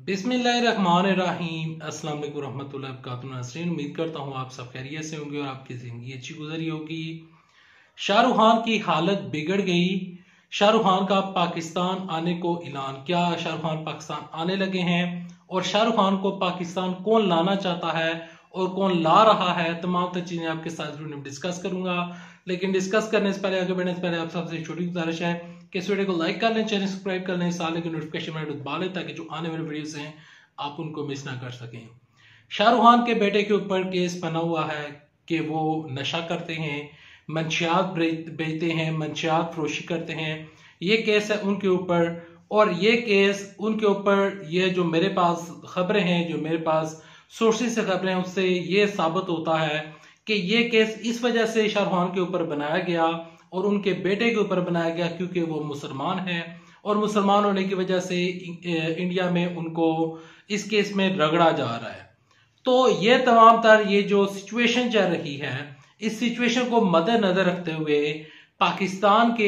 बिस्मिल्लाहिर्रहमानिर्रहीम। अस्सलाम वालेकुम रहमतुल्लाहि व बरकातुहू नाज़रीन, उम्मीद करता हूँ आप सब खैरियत से होंगे और आपकी जिंदगी अच्छी गुजरी होगी। शाहरुख खान की हालत बिगड़ गई। शाहरुख खान का पाकिस्तान आने को ऐलान। क्या शाहरुख खान पाकिस्तान आने लगे हैं? और शाहरुख खान को पाकिस्तान कौन लाना चाहता है और कौन ला रहा है? तमाम तर चीजें आपके साथ वीडियो में डिस्कस करूंगा। लेकिन डिस्कस करने से पहले, आगे बढ़ने से पहले आप सबसे छोटी गुजारिश है कि इस वीडियो को लाइक कर लें, चैनल सब्सक्राइब कर लें, साल की नोटिफिकेशन बेल दबा लें ताकि जो आने वाले वीडियोस हैं आप उनको मिस ना कर सकें। शाहरुख खान के बेटे के ऊपर केस बना हुआ है कि वो नशा करते हैं, मंशियात बेचते हैं, मंशियात फरोशी करते हैं। ये केस है उनके ऊपर। और ये केस उनके ऊपर, ये जो मेरे पास खबरें हैं, जो मेरे पास सोर्सेज से खबरें हैं, उससे ये साबित होता है कि ये केस इस वजह से शाहरुख खान के ऊपर बनाया गया और उनके बेटे के ऊपर बनाया गया क्योंकि वो मुसलमान हैं और मुसलमान होने की वजह से इंडिया में उनको इस केस में रगड़ा जा रहा है। तो ये तमाम तर ये जो सिचुएशन चल रही है, इस सिचुएशन को मद्देनजर रखते हुए पाकिस्तान के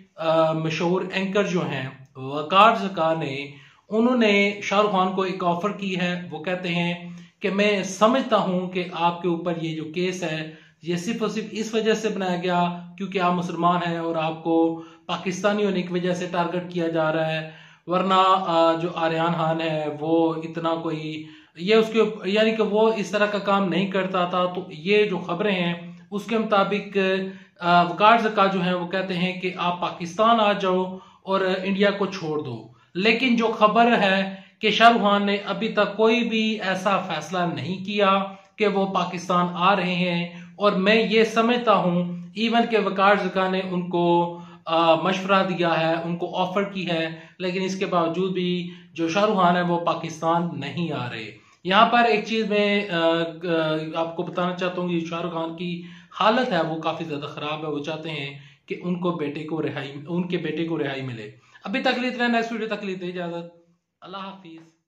मशहूर एंकर जो हैं वकार ज़का ने, उन्होंने शाहरुख खान को एक ऑफर की है। वो कहते हैं कि मैं समझता हूं कि आपके ऊपर ये जो केस है ये सिर्फ और सिर्फ इस वजह से बनाया गया क्योंकि आप मुसलमान हैं और आपको पाकिस्तानी होने की वजह से टारगेट किया जा रहा है। वरना जो आर्यन खान है वो इतना कोई ये उसके यानी कि वो इस तरह का काम नहीं करता था। तो ये जो खबरें हैं उसके मुताबिक वकार ज़का जो है वो कहते हैं कि आप पाकिस्तान आ जाओ और इंडिया को छोड़ दो। लेकिन जो खबर है कि शाहरुख खान ने अभी तक कोई भी ऐसा फैसला नहीं किया कि वो पाकिस्तान आ रहे हैं। और मैं ये समझता हूं इवन के वकार ज़का ने उनको मशवरा दिया है, उनको ऑफर की है, लेकिन इसके बावजूद भी जो शाहरुख खान है वो पाकिस्तान नहीं आ रहे। यहाँ पर एक चीज मैं आपको बताना चाहता हूँ कि शाहरुख खान की हालत है वो काफी ज्यादा खराब है। वो चाहते हैं कि उनके बेटे को रिहाई मिले। अभी तक इतना, नेक्स्ट वीडियो तक लेते इजाजत। अल्लाह हाफिज।